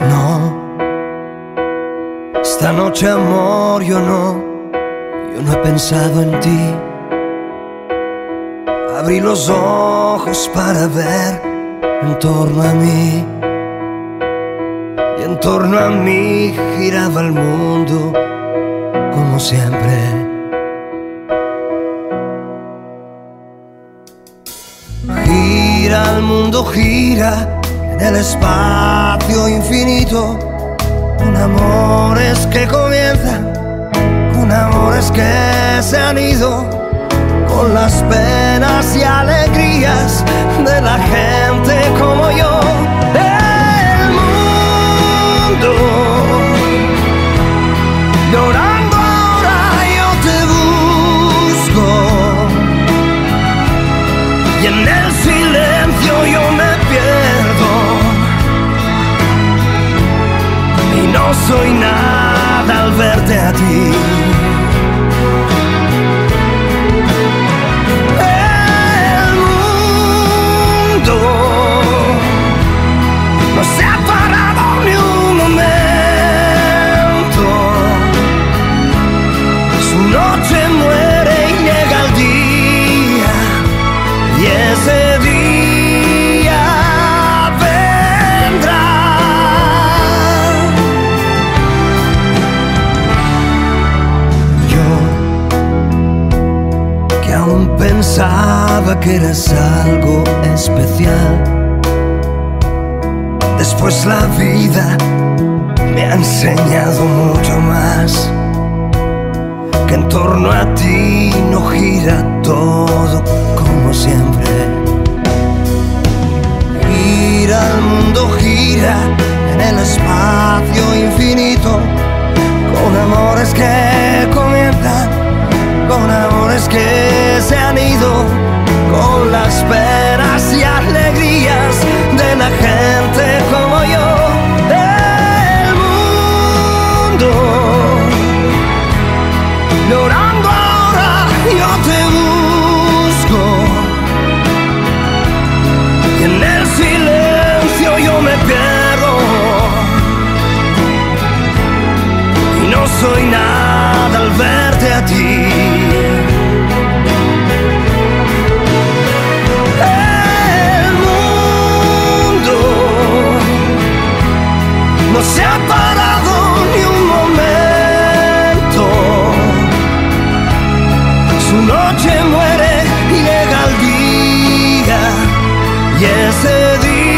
No, esta noche amor yo no he pensado en ti. Abrí los ojos para ver en torno a mí, y en torno a mí giraba el mundo como siempre. Gira el mundo, gira en el espacio infinito, con amores que comienzan, con amores que se han ido, con las penas y alegrías de la gente como yo. El mundo llorando ahora yo te busco, y en el silencio yo me pierdo, y no soy nada al verte a ti. No se ha parado ni un momento, su noche muere y llega el día, y ese día vendrá. Yo, que aún pensaba que eras algo especial, después la vida me ha enseñado mucho más, que en torno a ti no gira todo como siempre. Gira el mundo, gira en el espacio infinito, con amores que comienzan, con amores que se han ido, con las penas y alegrías de la gente como yo. El mundo llorando ahora yo te busco, y en el silencio yo me pierdo, y no soy nada al verte a ti. No se ha parado ni un momento, su noche muere y llega el día, y ese día